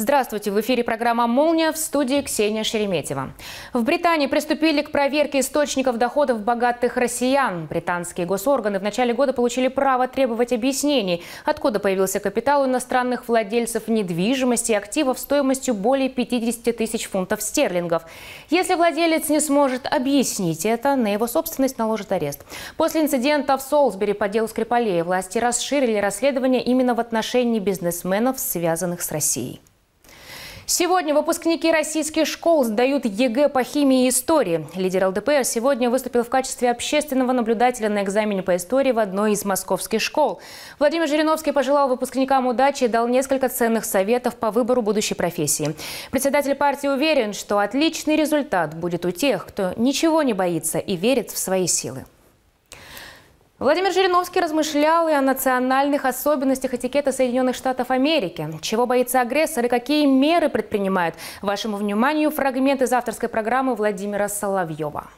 Здравствуйте! В эфире программа «Молния», в студии Ксения Шереметьева. В Британии приступили к проверке источников доходов богатых россиян. Британские госорганы в начале года получили право требовать объяснений, откуда появился капитал у иностранных владельцев недвижимости и активов стоимостью более 50 тысяч фунтов стерлингов. Если владелец не сможет объяснить это, на его собственность наложат арест. После инцидента в Солсбери по делу Скрипалей власти расширили расследование именно в отношении бизнесменов, связанных с Россией. Сегодня выпускники российских школ сдают ЕГЭ по химии и истории. Лидер ЛДПР сегодня выступил в качестве общественного наблюдателя на экзамене по истории в одной из московских школ. Владимир Жириновский пожелал выпускникам удачи и дал несколько ценных советов по выбору будущей профессии. Председатель партии уверен, что отличный результат будет у тех, кто ничего не боится и верит в свои силы. Владимир Жириновский размышлял и о национальных особенностях этикета Соединенных Штатов Америки. Чего боится агрессор и какие меры предпринимают? Вашему вниманию фрагмент из авторской программы Владимира Соловьева.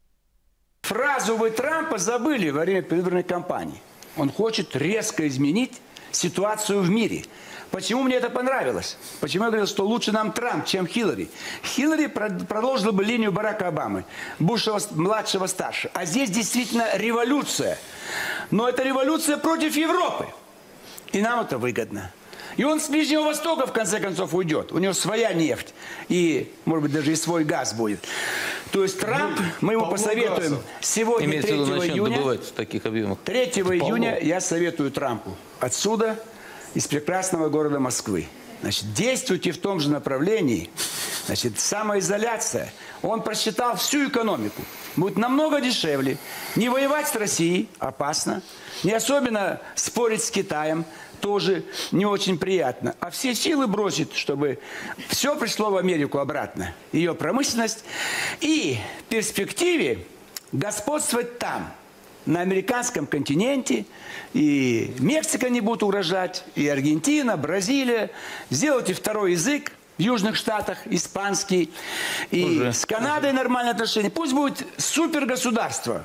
Фразу «Вы Трампа» забыли во время предвыборной кампании. Он хочет резко изменить ситуацию в мире. Почему мне это понравилось? Почему я говорил, что лучше нам Трамп, чем Хиллари? Хиллари продолжила бы линию Барака Обамы, Буша младшего старше. А здесь действительно революция. Но это революция против Европы. И нам это выгодно. И он с Ближнего Востока в конце концов уйдет. У него своя нефть. И, может быть, даже и свой газ будет. То есть Трамп, мы ему посоветуем сегодня, 3 июня. В таких объемах. 3 июня я советую Трампу отсюда, из прекрасного города Москвы. Значит, действуйте в том же направлении. Значит, самоизоляция. Он просчитал всю экономику. Будет намного дешевле. Не воевать с Россией опасно. Не особенно спорить с Китаем. Тоже не очень приятно. А все силы бросит, чтобы все пришло в Америку обратно. Ее промышленность. И в перспективе господствовать там. На американском континенте, и Мексика не будет угрожать, и Аргентина, Бразилия. Сделайте второй язык в Южных Штатах, испанский, и с Канадой нормальные отношения. Пусть будет супергосударство,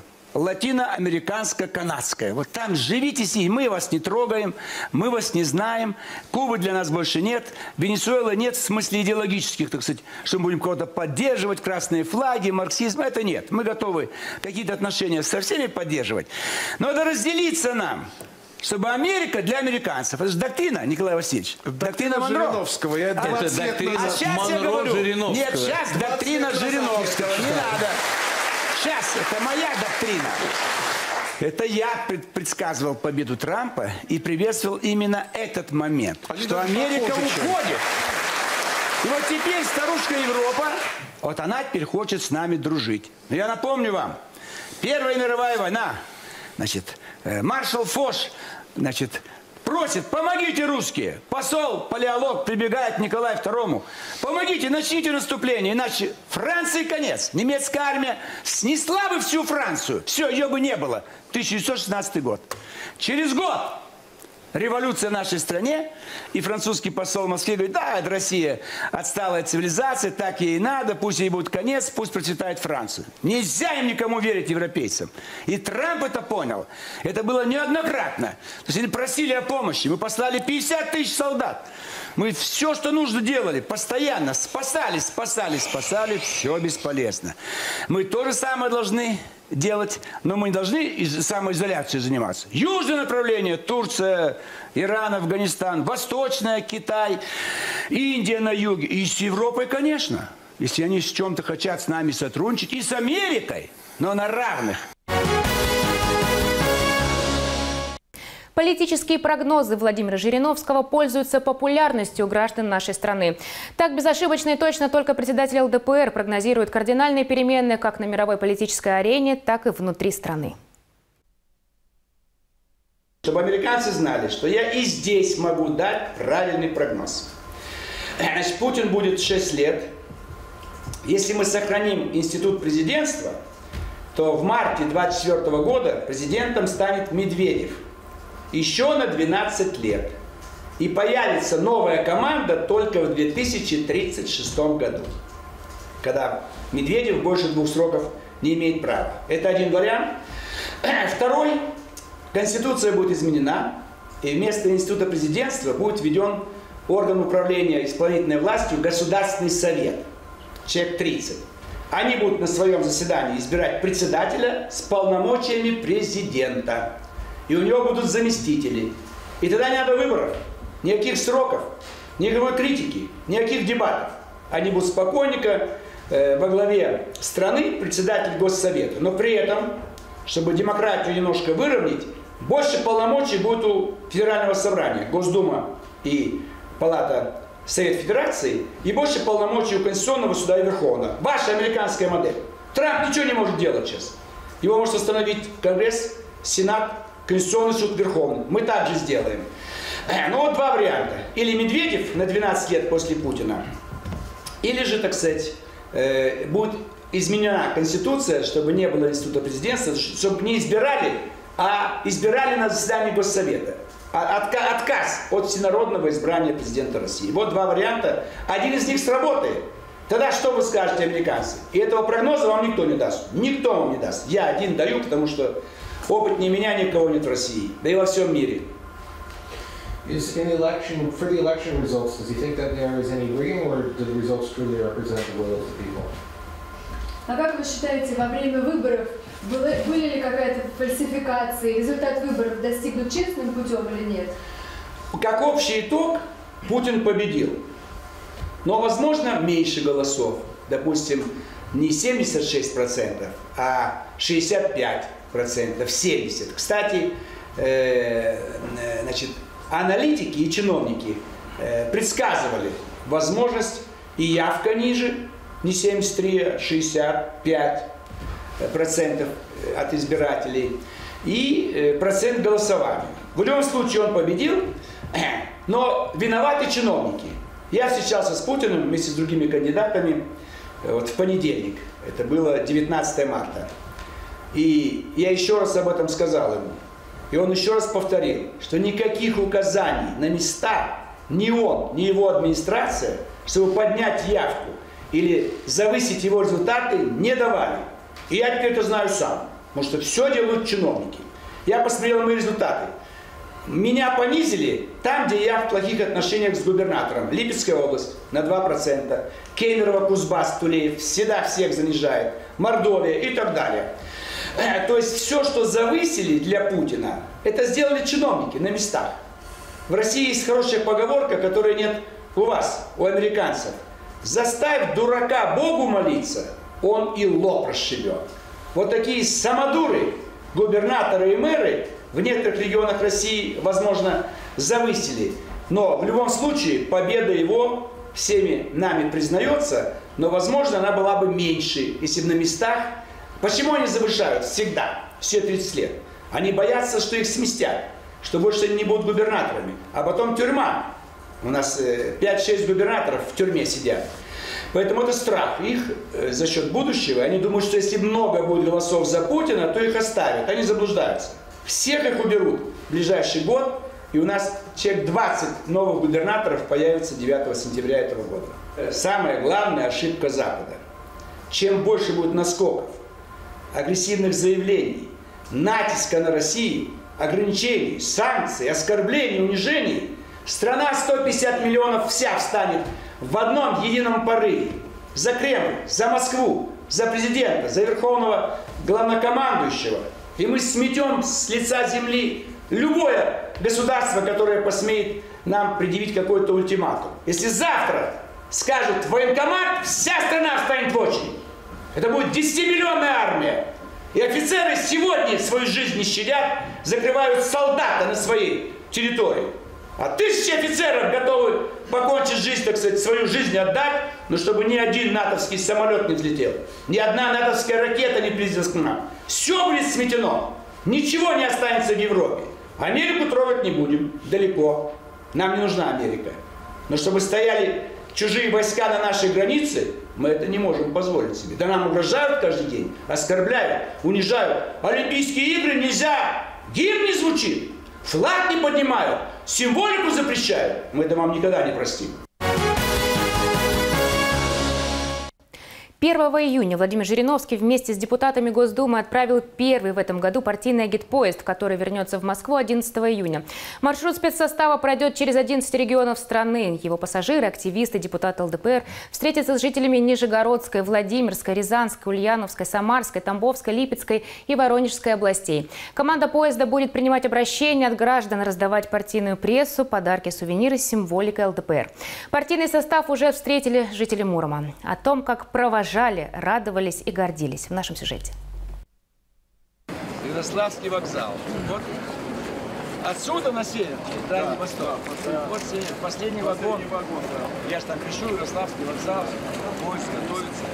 латиноамериканско-канадское. Вот там живите себе, мы вас не трогаем, мы вас не знаем, Кубы для нас больше нет, Венесуэлы нет в смысле идеологических, так сказать, что мы будем кого-то поддерживать, красные флаги, марксизм, это нет. Мы готовы какие-то отношения со всеми поддерживать. Но надо разделиться нам, чтобы Америка для американцев. Это же доктрина, Николай Васильевич. Доктрина Монро. Жириновского. Это доктрина Монро-Жириновского. Нет, сейчас доктрина Жириновского. Не надо. Сейчас, это моя доктрина. Это я предсказывал победу Трампа и приветствовал именно этот момент, что Америка уходит. И вот теперь старушка Европа, вот она теперь хочет с нами дружить. Но я напомню вам, Первая мировая война, значит, маршал Фош, значит, просит, помогите, русские. Посол, палеолог прибегает к Николаю II. Помогите, начните наступление, иначе Франции конец. Немецкая армия снесла бы всю Францию. Все, ее бы не было. 1916 год. Через год революция в нашей стране. И французский посол в Москве говорит, да, это Россия отсталая цивилизация, так ей и надо, пусть ей будет конец, пусть процветает Франция. Нельзя им никому верить, европейцам. И Трамп это понял. Это было неоднократно. То есть они просили о помощи. Мы послали 50 тысяч солдат. Мы все, что нужно, делали. Постоянно спасали. Все бесполезно. Мы то же самое должны делать, но мы не должны самоизоляцией заниматься. Южное направление – Турция, Иран, Афганистан. Восточное – Китай, Индия на юге. И с Европой, конечно. Если они с чем-то хотят с нами сотрудничать. И с Америкой, но на равных. Политические прогнозы Владимира Жириновского пользуются популярностью у граждан нашей страны. Так безошибочно и точно только председатель ЛДПР прогнозирует кардинальные перемены как на мировой политической арене, так и внутри страны. Чтобы американцы знали, что я и здесь могу дать правильный прогноз. Значит, Путин будет 6 лет. Если мы сохраним институт президентства, то в марте 2024 года президентом станет Медведев. Еще на 12 лет. И появится новая команда только в 2036 году, когда Медведев больше 2 сроков не имеет права. Это один вариант. Второй. Конституция будет изменена, и вместо института президентства будет введен орган управления исполнительной властью Государственный совет, человек 30. Они будут на своем заседании избирать председателя с полномочиями президента. И у него будут заместители. И тогда не надо выборов, никаких сроков, никакой критики, никаких дебатов. Они будут спокойненько во главе страны председатель Госсовета. Но при этом, чтобы демократию немножко выровнять, больше полномочий будет у Федерального собрания, Госдума и Палата Совет Федерации, и больше полномочий у Конституционного суда и Верховного. Ваша американская модель. Трамп ничего не может делать сейчас. Его может остановить Конгресс, Сенат, Конституционный суд, Верховный. Мы так же сделаем. Ну вот два варианта. Или Медведев на 12 лет после Путина, или же, так сказать, будет изменена Конституция, чтобы не было института президентства, чтобы не избирали, а избирали на заседании Госсовета. Отказ от всенародного избрания президента России. Вот два варианта. Один из них сработает. Тогда что вы скажете, американцы? И этого прогноза вам никто не даст. Никто вам не даст. Я один даю, потому что опыт не меня, никого нет в России. Да и во всем мире. Is in the election, for the election results, does he think that there is any rigging, or do the results truly represent the will of the people? А как вы считаете, во время выборов были ли какая-то фальсификация, результат выборов достигнут честным путем или нет? Как общий итог, Путин победил. Но, возможно, меньше голосов. Допустим, не 76%, а 65%, 70%. Кстати, значит, аналитики и чиновники предсказывали возможность и явка ниже, не 73, а 65% от избирателей, и процент голосования. В любом случае он победил, но виноваты чиновники. Я встречался с Путиным вместе с другими кандидатами вот в понедельник, это было 19 марта. И я еще раз об этом сказал ему. И он еще раз повторил, что никаких указаний на места ни он, ни его администрация, чтобы поднять явку или завысить его результаты, не давали. И я теперь это знаю сам, потому что все делают чиновники. Я посмотрел мои результаты. Меня понизили там, где я в плохих отношениях с губернатором. Липецкая область на 2%, Кемерово, Кузбасс, Тулеев всегда всех занижает, Мордовия и так далее. То есть все, что завысили для Путина, это сделали чиновники на местах. В России есть хорошая поговорка, которой нет у вас, у американцев. Заставь дурака Богу молиться, он и лоб расшибет. Вот такие самодуры, губернаторы и мэры в некоторых регионах России, возможно, завысили. Но в любом случае победа его всеми нами признается, но, возможно, она была бы меньше, если бы на местах. Почему они завышают всегда, все 30 лет? Они боятся, что их сместят, что больше они не будут губернаторами. А потом тюрьма. У нас 5-6 губернаторов в тюрьме сидят. Поэтому это страх их за счет будущего. Они думают, что если много будет голосов за Путина, то их оставят. Они заблуждаются. Всех их уберут в ближайший год. И у нас человек 20 новых губернаторов появится 9 сентября этого года. Самая главная ошибка Запада. Чем больше будет наскоков, агрессивных заявлений, натиска на Россию, ограничений, санкций, оскорблений, унижений, страна 150 миллионов вся встанет в одном едином порыве. За Кремль, за Москву, за президента, за верховного главнокомандующего. И мы сметем с лица земли любое государство, которое посмеет нам предъявить какой-то ультиматум. Если завтра скажут военкомат, вся страна встанет в очередь. Это будет 10-миллионная армия. И офицеры сегодня свою жизнь не щадят, закрывают солдата на своей территории. А тысячи офицеров готовы покончить жизнь, так сказать, свою жизнь отдать, но чтобы ни один натовский самолет не взлетел, ни одна натовская ракета не приблизилась к нам. Все будет сметено. Ничего не останется в Европе. Америку трогать не будем. Далеко. Нам не нужна Америка. Но чтобы стояли чужие войска на нашей границе, мы это не можем позволить себе. Да нам угрожают каждый день, оскорбляют, унижают. Олимпийские игры нельзя, гимн не звучит, флаг не поднимают, символику запрещают. Мы это вам никогда не простим. 1 июня Владимир Жириновский вместе с депутатами Госдумы отправил первый в этом году партийный агитпоезд, который вернется в Москву 11 июня. Маршрут спецсостава пройдет через 11 регионов страны. Его пассажиры, активисты, депутаты ЛДПР встретятся с жителями Нижегородской, Владимирской, Рязанской, Ульяновской, Самарской, Тамбовской, Липецкой и Воронежской областей. Команда поезда будет принимать обращения от граждан, раздавать партийную прессу, подарки, сувениры с символикой ЛДПР. Партийный состав уже встретили жители Мурома. О том, как провожали, радовались и гордились, в нашем сюжете. Ярославский вокзал. Вот отсюда на север, Дальний Восток. Вот последний вагон. Я же там пишу, Ярославский вокзал. Поезд готовится.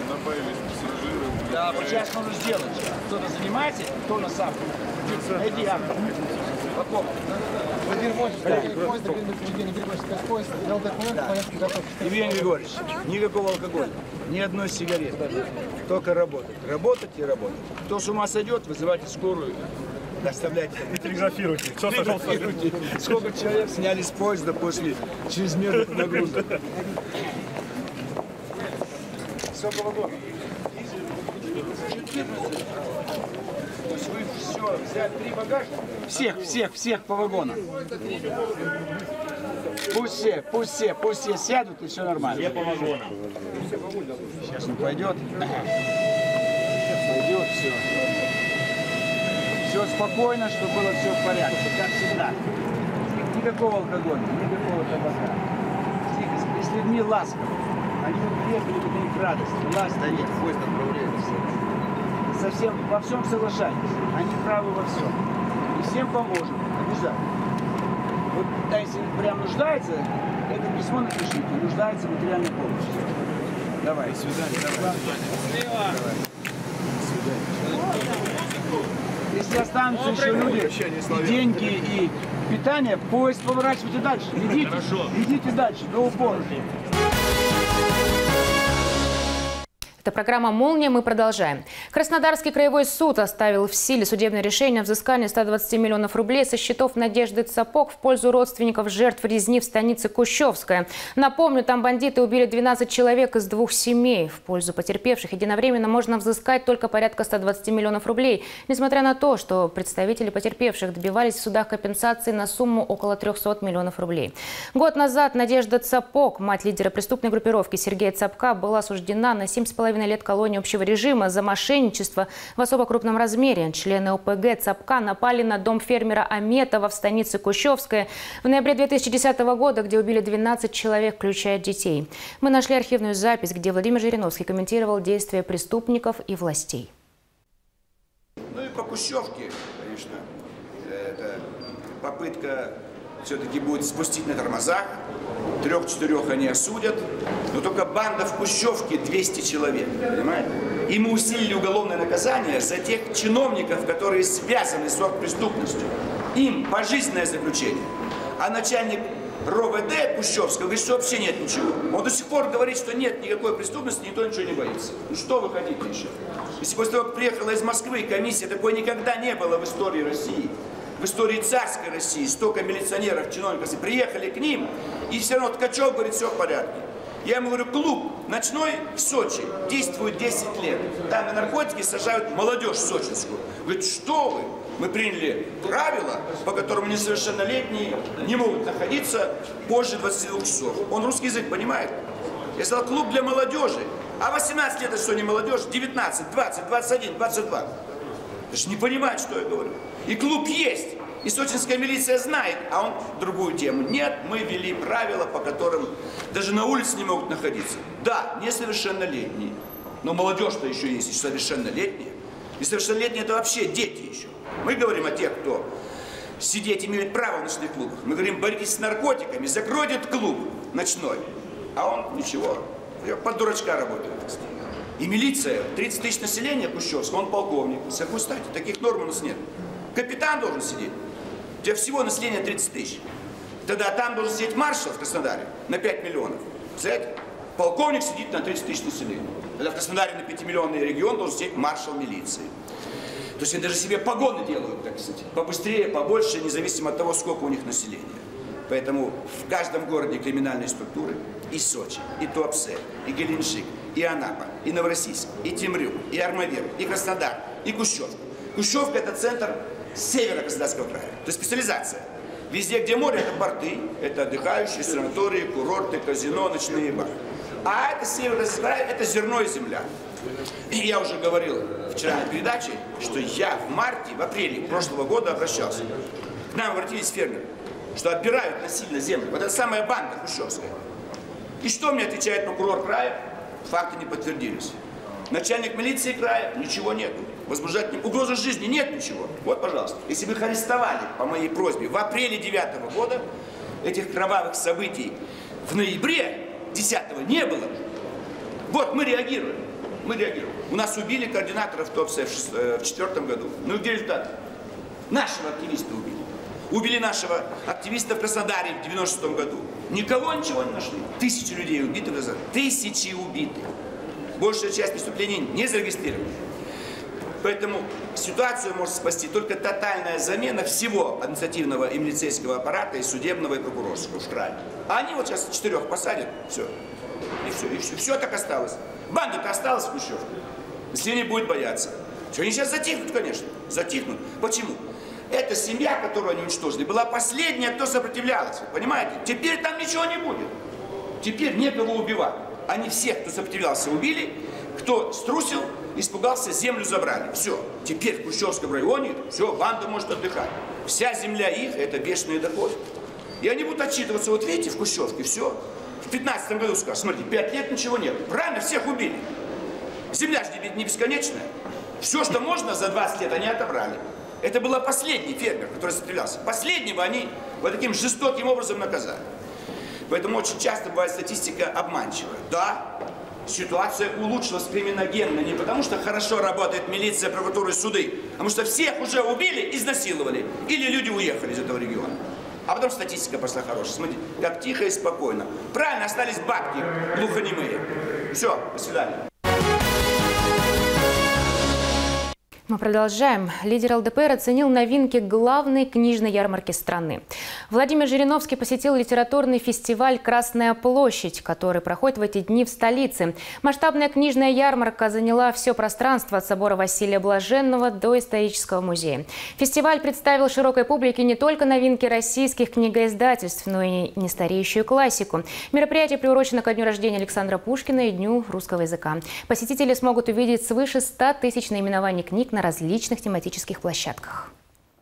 Да, вот сейчас нужно сделать. Кто-то занимается, кто на сам. Найди автор. Евгений Григорьевич, никакого алкоголя, ни одной сигареты, только работать. Работать и работать. Кто с ума сойдет, вызывайте скорую, доставляйте. И телеграфируйте. Кто сошел с Сколько человек сняли с поезда после чрезмерных нагрузок. Сколько вагонов? То есть вы все, взять 3 багажника? Всех по вагонам. Пусть все сядут, и все нормально. Все по вагонам. Сейчас он пойдет. Пойдет все. Все спокойно, чтобы было все в порядке, как всегда. Никакого алкоголя, никакого табака. Тихо, с людьми ласково. Они приехали, это их радость. Ласково. Да нет, поезд отправляется. Совсем во всем соглашайтесь. Они правы во всем. И всем поможем. Обязательно. Вот, а если прям нуждается, это письмо напишите. Нуждается в материальной помощи. Давай. До свидания. Давай. Давай. До свидания. Если останутся еще люди, и деньги, и питание, поезд поворачивайте дальше. Идите дальше, до упора. Это программа «Молния». Мы продолжаем. Краснодарский краевой суд оставил в силе судебное решение о взыскании 120 миллионов рублей со счетов Надежды Цапок в пользу родственников жертв резни в станице Кущевская. Напомню, там бандиты убили 12 человек из 2 семей. В пользу потерпевших единовременно можно взыскать только порядка 120 миллионов рублей. Несмотря на то, что представители потерпевших добивались в судах компенсации на сумму около 300 миллионов рублей. Год назад Надежда Цапок, мать лидера преступной группировки Сергея Цапка, была осуждена на 7,5 лет колонии общего режима за мошенничество в особо крупном размере. Члены ОПГ Цапка напали на дом фермера Аметова в станице Кущевская в ноябре 2010 года, где убили 12 человек, включая детей. Мы нашли архивную запись, где Владимир Жириновский комментировал действия преступников и властей. Ну и по Кущевке, конечно, это попытка все-таки будет спустить на тормозах. 3-4 они осудят, но только банда в Кущевке 200 человек, понимаете? И мы усилили уголовное наказание за тех чиновников, которые связаны с оргпреступностью. Им пожизненное заключение. А начальник РОВД Кущевского говорит, что вообще нет ничего. Он до сих пор говорит, что нет никакой преступности, никто ничего не боится. Ну что вы хотите еще? Если после того, как приехала из Москвы комиссия, такой никогда не было в истории России. В истории царской России столько милиционеров, чиновников, приехали к ним, и все равно Ткачев говорит, все в порядке. Я ему говорю, клуб ночной в Сочи действует 10 лет. Там на наркотики сажают молодежь сочинскую. Говорит, что вы? Мы приняли правила, по которым несовершеннолетние не могут находиться позже 22 часов. Он русский язык понимает? Я сказал, клуб для молодежи. А 18 лет это что, не молодежь? 19, 20, 21, 22. Даже не понимает, что я говорю. И клуб есть. И сочинская милиция знает, а он другую тему. Нет, мы ввели правила, по которым даже на улице не могут находиться. Да, несовершеннолетние. Но молодежь-то еще есть, и совершеннолетние. И совершеннолетние это вообще дети еще. Мы говорим о тех, кто сидеть имеет право в ночных клубах. Мы говорим, боритесь с наркотиками, закройте этот клуб ночной. А он ничего, под дурачка работает. И милиция, 30 тысяч населения Кущевского, он полковник. С какой стати? Таких норм у нас нет. Капитан должен сидеть. У тебя всего население 30 тысяч. Тогда там должен сидеть маршал в Краснодаре на 5 миллионов. Представляете? Полковник сидит на 30 тысяч населения. Тогда в Краснодаре на 5-миллионный регион должен сидеть маршал милиции. То есть они даже себе погоны делают, так сказать, побыстрее, побольше, независимо от того, сколько у них населения. Поэтому в каждом городе криминальные структуры, и Сочи, и Туапсе, и Геленджик, и Анапа, и Новороссийск, и Темрюк, и Армавир, и Краснодар, и Кущевка. Кущевка – это центр севера Краснодарского края, то есть специализация. Везде, где море, это порты, это отдыхающие, санатории, курорты, казино, ночные бары. А это северо-краснодарский край, это зерно и земля. И я уже говорил вчера на передаче, что я в марте, в апреле прошлого года обращался. К нам обратились фермеры, что отбирают насильно землю. Вот это самая банда Кущевская. И что мне отвечает прокурор края? Факты не подтвердились. Начальник милиции края, ничего нет. Возбуждать угрозы жизни нет ничего. Вот, пожалуйста, если бы их арестовали по моей просьбе в апреле 2009 года, этих кровавых событий в ноябре 2010 не было. Вот мы реагируем. Мы реагируем. У нас убили координатора в Туапсе в 2004 году. Ну и где результат? Нашего активиста убили. Убили нашего активиста в Краснодаре в 96 году. Никого ничего не нашли. 1000 людей убиты в Краснодаре. 1000 убиты. Большая часть преступлений не зарегистрирована. Поэтому ситуацию может спасти только тотальная замена всего административного и милицейского аппарата, и судебного, и прокурорского в крае. А они вот сейчас 4 посадят, все. И все, и все. Все так осталось. Банда-то осталась в Кущевке. Если не будет бояться. Что они сейчас затихнут, конечно. Затихнут. Почему? Эта семья, которую они уничтожили, была последняя, кто сопротивлялся. Понимаете? Теперь там ничего не будет. Теперь некого убивать. Они всех, кто сопротивлялся, убили. Кто струсил, испугался, землю забрали. Все. Теперь в Кущевском районе, все, банда может отдыхать. Вся земля их, это бешеные доходы. И они будут отчитываться, вот видите, в Кущевке, все. В 15 году скажут, смотрите, 5 лет ничего нет. Правильно, всех убили. Земля же не бесконечная. Все, что можно, за 20 лет они отобрали. Это был последний фермер, который сопротивлялся. Последнего они вот таким жестоким образом наказали. Поэтому очень часто бывает статистика обманчивая. Да, ситуация улучшилась криминогенно не потому, что хорошо работает милиция, прокуратура и суды, а потому что всех уже убили, изнасиловали. Или люди уехали из этого региона. А потом статистика пошла хорошая. Смотрите, как тихо и спокойно. Правильно, остались бабки глухонемые. Все, до свидания. Мы продолжаем. Лидер ЛДПР оценил новинки главной книжной ярмарки страны. Владимир Жириновский посетил литературный фестиваль «Красная площадь», который проходит в эти дни в столице. Масштабная книжная ярмарка заняла все пространство от собора Василия Блаженного до исторического музея. Фестиваль представил широкой публике не только новинки российских книгоиздательств, но и нестареющую классику. Мероприятие приурочено ко дню рождения Александра Пушкина и Дню русского языка. Посетители смогут увидеть свыше 100 тысяч наименований книг на различных тематических площадках.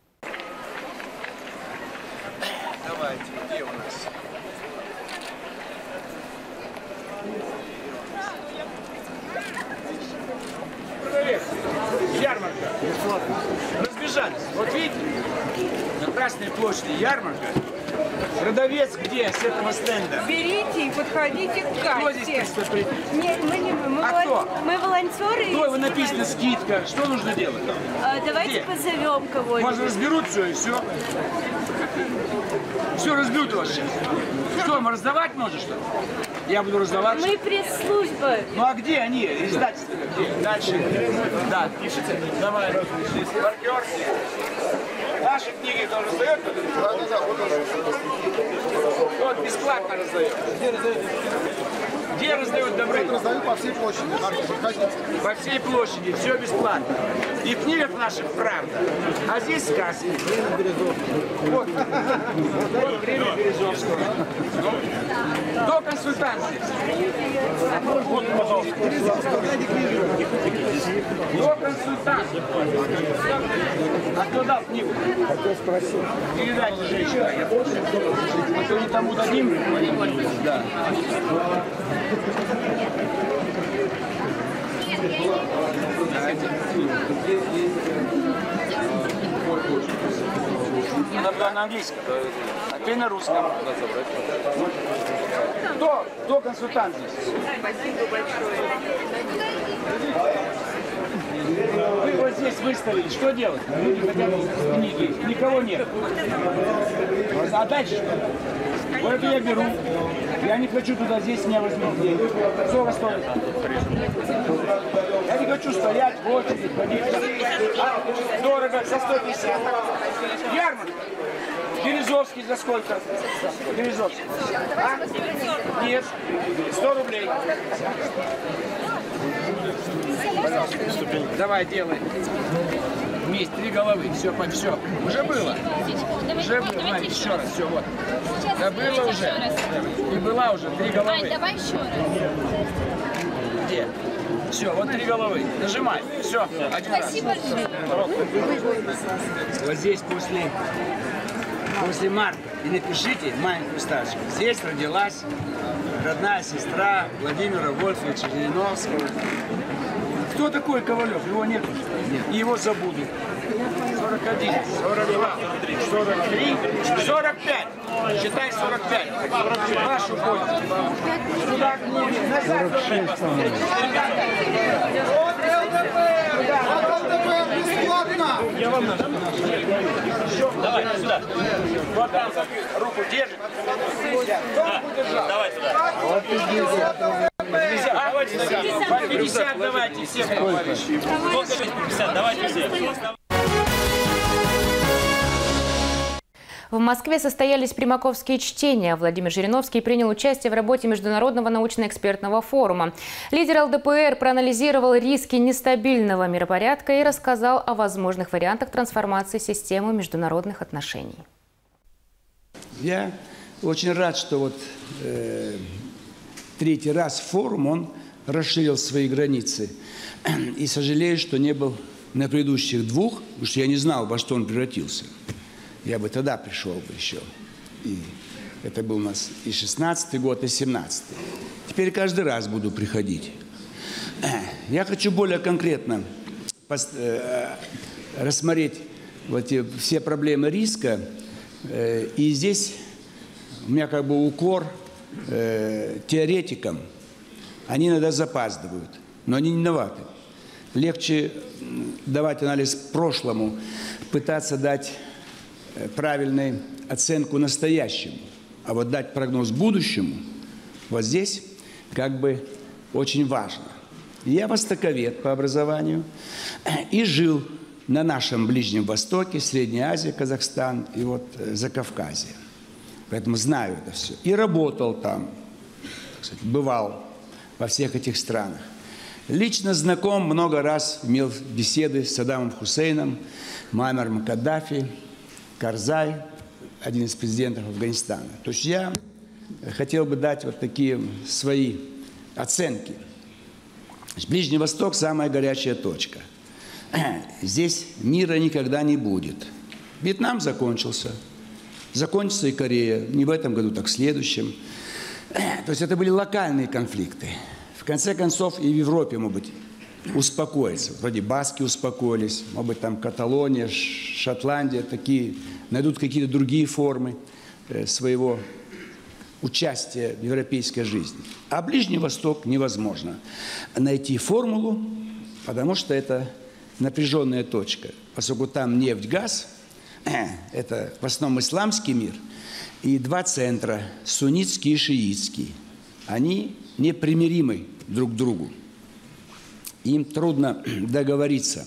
Давайте, где у нас? Продавец, ярмарка. Разбежались. Вот видите, на Красной площади ярмарка. Продавец где с этого стенда? Берите и подходите к кассе. Кто здесь приступит? Нет, мы волонтеры. Кто? Вы написано скидка. Что нужно делать? Давайте позовем кого-нибудь. Может, разберут все и все? Все разберут вас сейчас. Что, мы раздавать можно, что ли? Я буду раздавать. Мы пресс-служба. Ну а где они? Издательство где? Дальше. Да, пишите. Давай. Партнерские. Наши книги кто раздает? Вот бесплатно раздает. Где раздают добры? Раздают по всей площади. По всей площади, все бесплатно. И в книгах наших правда. А здесь сказки. Вот. Вот время Березовского. Кто консультант здесь? Вот, пожалуйста. Кто консультант? А кто дал книгу? Хотел спросить. Передайте женщине. А то не тому дадим. Да. Иногда на английском, а ты на русском. Кто консультант здесь? Спасибо большое. Вы вот здесь выставили, что делать? Люди хотят книги, никого нет. А дальше что? Вот это я беру. Я не хочу туда, здесь меня возьмут деньги. Сколько стоит? Я не хочу стоять в очереди, ходить. А, дорого, за 150. Ярмарка. Березовский за сколько? Березовский. А? Нет. 100 рублей. Давай, делай. Вместе, 3 головы. Все, все. Уже было. Уже было. Давай, еще раз. Все, вот. Да было уже. И была уже 3 головы. Давай еще раз. Где? Все, вот 3 головы. Нажимай. Все, один раз. Спасибо большое. Вот здесь после марка. И напишите маленькую строчку. Здесь родилась родная сестра Владимира Вольфовича Жириновского. Кто такой Ковалев? Его нет. И его забудут. 41, 42, 43, 45. Считай 45. Вашу пользу. Сюда к ним. Назад. Я вам надо. Давай, сюда. Вот там руку держит. Давай сюда. 50 давайте все. Сколько 50? Давайте все. В Москве состоялись примаковские чтения. Владимир Жириновский принял участие в работе Международного научно-экспертного форума. Лидер ЛДПР проанализировал риски нестабильного миропорядка и рассказал о возможных вариантах трансформации системы международных отношений. Я очень рад, что вот третий раз форум, он расширил свои границы. И сожалею, что не был на предыдущих 2, потому что я не знал, во что он превратился. Я бы тогда пришел бы еще. И это был у нас и 16-й год, и 17-й. Теперь каждый раз буду приходить. Я хочу более конкретно рассмотреть вот все проблемы риска. И здесь у меня как бы укор теоретикам. Они иногда запаздывают, но они не виноваты. Легче давать анализ прошлому, пытаться дать правильную оценку настоящему, а вот дать прогноз будущему, вот здесь как бы очень важно. Я востоковед по образованию и жил на нашем Ближнем Востоке, Средней Азии, Казахстан и вот Закавказье. Поэтому знаю это все. И работал там, кстати, бывал во всех этих странах. Лично знаком, много раз имел беседы с Саддамом Хусейном, Муаммаром Каддафи, Карзай, один из президентов Афганистана. То есть я хотел бы дать вот такие свои оценки. Ближний Восток – самая горячая точка. Здесь мира никогда не будет. Вьетнам закончился. Закончится и Корея. Не в этом году, так в следующем. То есть это были локальные конфликты. В конце концов и в Европе, может быть, успокоиться. Вроде баски успокоились, может быть, там Каталония, Шотландия, такие, найдут какие-то другие формы своего участия в европейской жизни. А Ближний Восток невозможно найти формулу, потому что это напряженная точка. Поскольку там нефть, газ, это в основном исламский мир, и 2 центра, суннитский и шиитский, они непримиримы друг к другу. Им трудно договориться.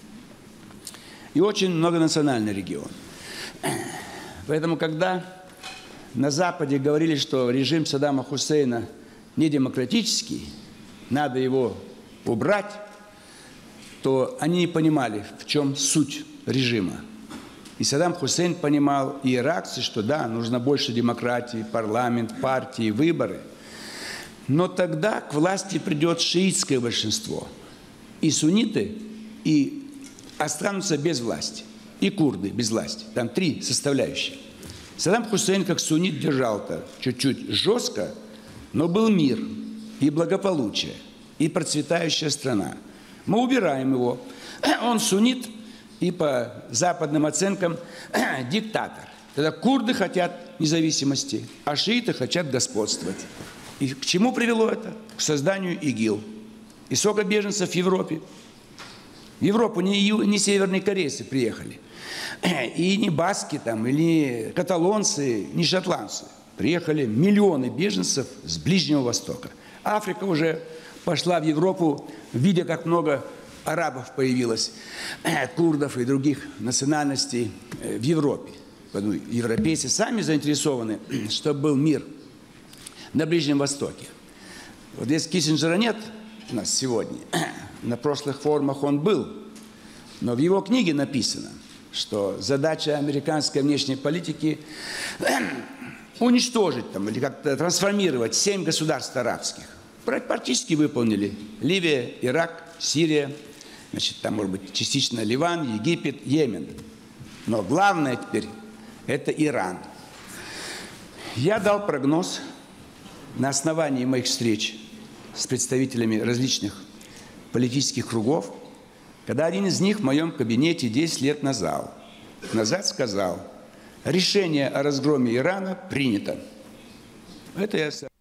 И очень многонациональный регион. Поэтому, когда на Западе говорили, что режим Саддама Хусейна недемократический, надо его убрать, то они не понимали, в чем суть режима. И Саддам Хусейн понимал, и иракцы, что да, нужно больше демократии, парламент, партии, выборы. Но тогда к власти придет шиитское большинство. И сунниты, и останутся без власти. И курды без власти. Там 3 составляющие. Саддам Хусейн как суннит держал-то чуть-чуть жестко, но был мир и благополучие, и процветающая страна. Мы убираем его. Он суннит и по западным оценкам диктатор. Тогда курды хотят независимости, а шииты хотят господствовать. И к чему привело это? К созданию ИГИЛ. И сколько беженцев в Европе? В Европу не северные корейцы приехали. И не баски там, или не каталонцы, не шотландцы. Приехали миллионы беженцев с Ближнего Востока. Африка уже пошла в Европу, видя, как много арабов появилось, курдов и других национальностей в Европе. европейцы сами заинтересованы, чтобы был мир на Ближнем Востоке. Вот здесь Киссинджера нет у нас сегодня. На прошлых форумах он был. Но в его книге написано, что задача американской внешней политики уничтожить там, или как-то трансформировать 7 государств арабских. Практически выполнили. Ливия, Ирак, Сирия, значит, там, может быть, частично Ливан, Египет, Йемен. Но главное теперь – это Иран. Я дал прогноз на основании моих встреч с представителями различных политических кругов, когда один из них в моем кабинете 10 лет назад сказал: решение о разгроме Ирана принято. Это я